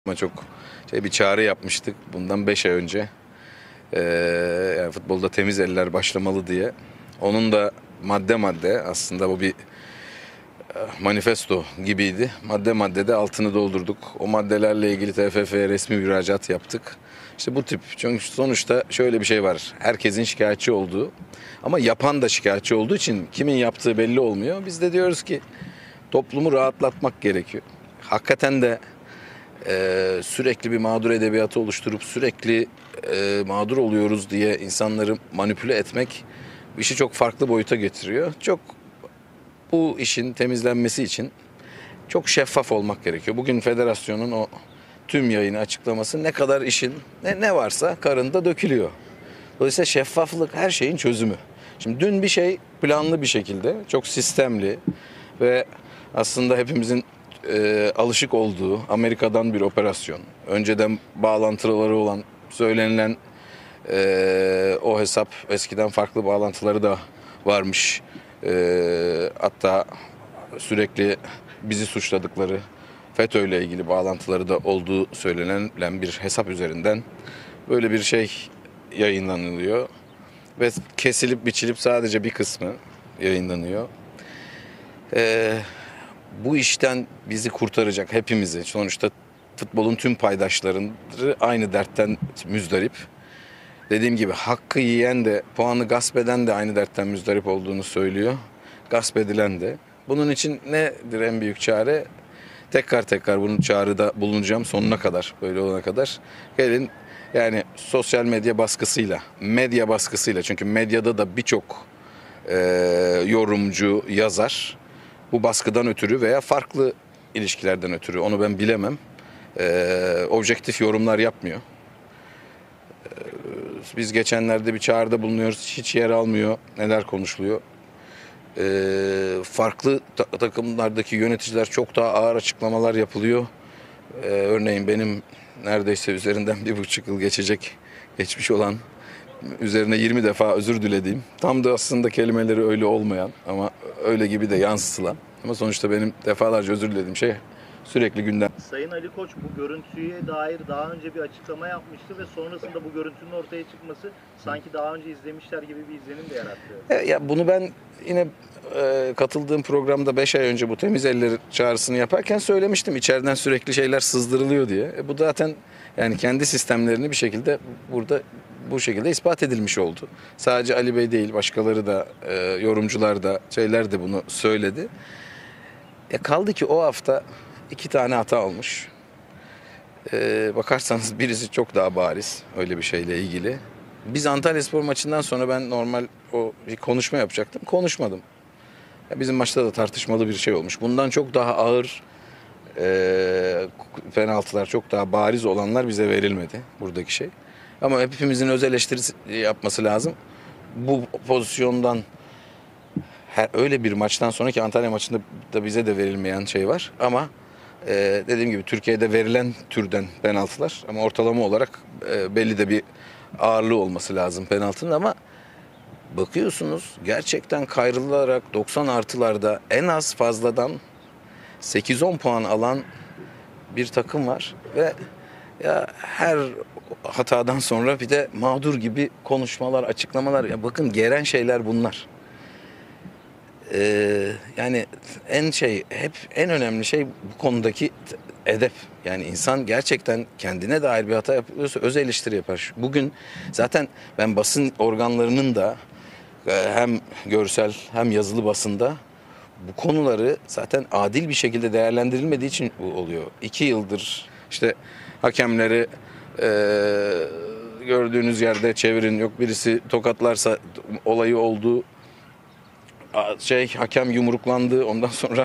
Ama çok bir çağrı yapmıştık bundan 5 ay önce. Yani futbolda temiz eller başlamalı diye. Onun da madde madde aslında bu bir manifesto gibiydi. Madde madde de altını doldurduk. O maddelerle ilgili TFF'ye resmi müracaat yaptık. İşte bu tip. Çünkü sonuçta şöyle bir şey var. Herkesin şikayetçi olduğu ama yapan da şikayetçi olduğu için kimin yaptığı belli olmuyor. Biz de diyoruz ki toplumu rahatlatmak gerekiyor. Hakikaten de sürekli bir mağdur edebiyatı oluşturup sürekli mağdur oluyoruz diye insanları manipüle etmek işi çok farklı boyuta getiriyor. Bu işin temizlenmesi için çok şeffaf olmak gerekiyor. Bugün federasyonun o tüm yayını açıklaması ne kadar işin ne varsa karında dökülüyor. Dolayısıyla şeffaflık her şeyin çözümü. Şimdi dün bir şey planlı bir şekilde çok sistemli ve aslında hepimizin alışık olduğu Amerika'dan bir operasyon. Önceden bağlantıları olan söylenilen o hesap eskiden farklı bağlantıları da varmış. Hatta sürekli bizi suçladıkları FETÖ ile ilgili bağlantıları da olduğu söylenen bir hesap üzerinden böyle bir şey yayınlanılıyor. Ve kesilip biçilip sadece bir kısmı yayınlanıyor. Bu işten bizi kurtaracak hepimizi. Sonuçta futbolun tüm paydaşları aynı dertten müzdarip. Dediğim gibi hakkı yiyen de puanı gasp eden de aynı dertten müzdarip olduğunu söylüyor. Gasp edilen de. Bunun için nedir en büyük çare? Tekrar bunun çağrıda bulunacağım sonuna kadar, böyle olana kadar. Gelin yani sosyal medya baskısıyla, medya baskısıyla, çünkü medyada da birçok yorumcu, yazar bu baskıdan ötürü veya farklı ilişkilerden ötürü, onu ben bilemem, objektif yorumlar yapmıyor. Biz geçenlerde bir çağrıda bulunuyoruz, hiç yer almıyor, neler konuşuluyor. Farklı takımlardaki yöneticiler çok daha ağır açıklamalar yapılıyor. Örneğin benim neredeyse üzerinden 1,5 yıl geçmiş olan, üzerine 20 defa özür dilediğim, tam da aslında kelimeleri öyle olmayan ama öyle gibi de yansıtılan, ama sonuçta benim defalarca özür dilediğim şey sürekli gündem. Sayın Ali Koç bu görüntüye dair daha önce bir açıklama yapmıştı ve sonrasında bu görüntünün ortaya çıkması sanki daha önce izlemişler gibi bir izlenim de yarattı. Ya bunu ben yine katıldığım programda 5 ay önce bu temiz eller çağrısını yaparken söylemiştim. İçeriden sürekli şeyler sızdırılıyor diye. Bu zaten yani kendi sistemlerini bir şekilde burada bu şekilde ispat edilmiş oldu. Sadece Ali Bey değil, başkaları da, yorumcular da, şeyler de bunu söyledi. Kaldı ki o hafta 2 tane hata olmuş. Bakarsanız birisi çok daha bariz öyle bir şeyle ilgili. Biz Antalyaspor maçından sonra ben normal bir konuşma yapacaktım. Konuşmadım. Bizim maçta da tartışmalı bir şey olmuş. Bundan çok daha ağır penaltılar, çok daha bariz olanlar bize verilmedi buradaki şey. Ama hepimizin öz eleştirisi yapması lazım. Bu pozisyondan öyle bir maçtan sonraki Antalya maçında da bize de verilmeyen şey var. Ama dediğim gibi Türkiye'de verilen türden penaltılar, ama ortalama olarak belli de bir ağırlığı olması lazım penaltının, ama bakıyorsunuz gerçekten kayrılarak 90 artılarda en az fazladan 8-10 puan alan bir takım var ve ya her hatadan sonra bir de mağdur gibi konuşmalar, açıklamalar. Ya bakın, gelen şeyler bunlar. Yani en önemli şey bu konudaki edep. Yani insan gerçekten kendine dair bir hata yapıyorsa öz eleştiri yapar. Bugün zaten ben basın organlarının da hem görsel hem yazılı basında bu konuları zaten adil bir şekilde değerlendirilmediği için bu oluyor. 2 yıldır işte hakemleri gördüğünüz yerde çevirin, yok birisi tokatlarsa olayı oldu. Hakem yumruklandı, ondan sonra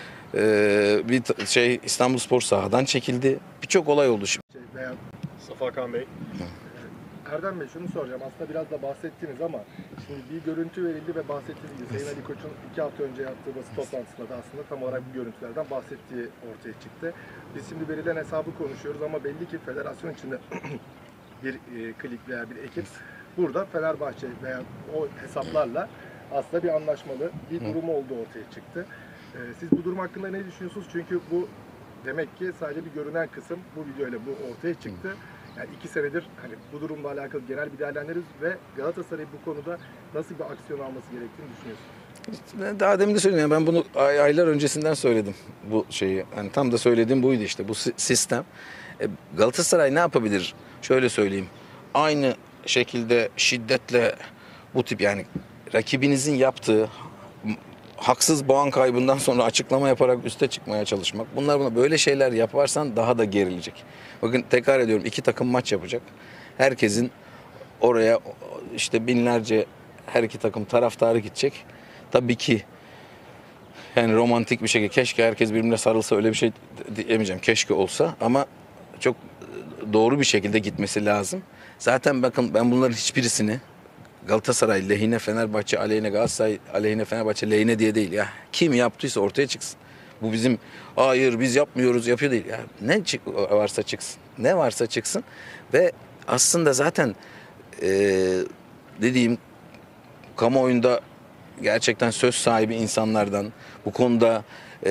İstanbulspor sahadan çekildi. Birçok olay oldu şimdi. Mustafa Hakan Bey. Erdem Bey, şunu soracağım. Aslında biraz da bahsettiniz ama şimdi bir görüntü verildi ve bahsettiğiniz gibi Sayın Ali Koç'un 2 hafta önce yaptığı basın toplantısında da aslında tam olarak bu görüntülerden bahsettiği ortaya çıktı. Biz şimdi verilen hesabı konuşuyoruz ama belli ki federasyon içinde bir klik veya bir ekip burada Fenerbahçe veya o hesaplarla aslında bir anlaşmalı bir durum olduğu ortaya çıktı. Siz bu durum hakkında ne düşünüyorsunuz? Çünkü bu demek ki sadece bir görünen kısım bu videoyla bu ortaya çıktı. Yani 2 senedir hani bu durumla alakalı genel bir değerlendiririz ve Galatasaray bu konuda nasıl bir aksiyon alması gerektiğini düşünüyorsunuz? Daha demin de söyledim. Yani ben bunu aylar öncesinden söyledim bu şeyi. Yani tam da söylediğim buydu işte. Bu sistem. Galatasaray ne yapabilir? Şöyle söyleyeyim. Aynı şekilde şiddetle bu tip yani rakibinizin yaptığı haksız puan kaybından sonra açıklama yaparak üste çıkmaya çalışmak. Buna böyle şeyler yaparsan daha da gerilecek. Bakın tekrar ediyorum 2 takım maç yapacak. Herkesin oraya işte binlerce her 2 takım taraftarı gidecek. Tabii ki yani romantik bir şekilde keşke herkes birbirine sarılsa öyle bir şey diyemeyeceğim. Keşke olsa ama çok doğru bir şekilde gitmesi lazım. Zaten bakın ben bunların hiçbirisini Galatasaray lehine, Fenerbahçe aleyhine, Galatasaray aleyhine, Fenerbahçe lehine diye değil ya. Kim yaptıysa ortaya çıksın. Bu bizim hayır biz yapmıyoruz yapıyor değil. Ya ne varsa çıksın. Ne varsa çıksın ve aslında zaten dediğim kamuoyunda gerçekten söz sahibi insanlardan, bu konuda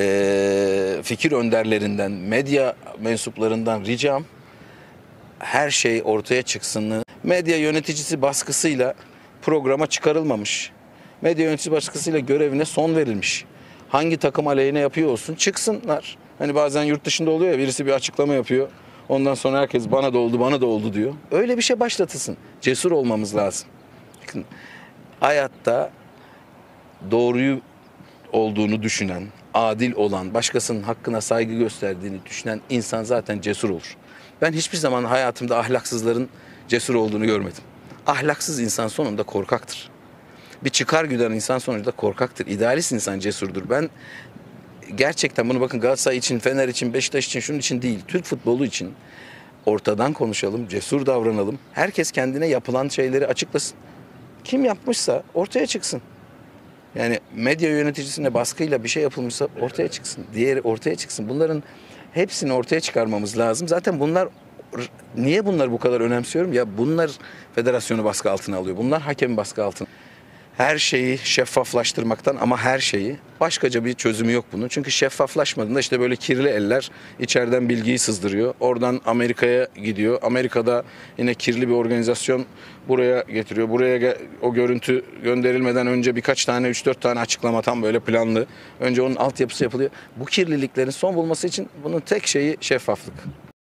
fikir önderlerinden, medya mensuplarından ricam her şey ortaya çıksın. Medya yöneticisi baskısıyla programa çıkarılmamış. Medya yöneticisi baskısıyla görevine son verilmiş. Hangi takım aleyhine yapıyor olsun çıksınlar. Hani bazen yurt dışında oluyor ya birisi bir açıklama yapıyor. Ondan sonra herkes bana da oldu, bana da oldu diyor. Öyle bir şey başlatılsın. Cesur olmamız lazım. Bakın, hayatta doğruyu olduğunu düşünen, adil olan, başkasının hakkına saygı gösterdiğini düşünen insan zaten cesur olur. Ben hiçbir zaman hayatımda ahlaksızların cesur olduğunu görmedim. Ahlaksız insan sonunda korkaktır. Bir çıkar güden insan sonunda korkaktır. İdealist insan cesurdur. Ben gerçekten bunu bakın Galatasaray için, Fener için, Beşiktaş için, şunun için değil, Türk futbolu için ortadan konuşalım, cesur davranalım. Herkes kendine yapılan şeyleri açıklasın. Kim yapmışsa ortaya çıksın. Yani medya yöneticisine baskıyla bir şey yapılmışsa ortaya çıksın. Diğeri ortaya çıksın. Bunların hepsini ortaya çıkarmamız lazım. Zaten bunlar niye bunlar bu kadar önemsiyorum? Ya bunlar federasyonu baskı altına alıyor. Bunlar hakemi baskı altına. Her şeyi şeffaflaştırmaktan ama her şeyi başkaca bir çözümü yok bunun. Çünkü şeffaflaşmadığında işte böyle kirli eller içeriden bilgiyi sızdırıyor. Oradan Amerika'ya gidiyor. Amerika'da yine kirli bir organizasyon buraya getiriyor. Buraya o görüntü gönderilmeden önce birkaç tane 3-4 tane açıklama tam böyle planlı. Önce onun altyapısı yapılıyor. Bu kirliliklerin son bulması için bunun tek şeyi şeffaflık.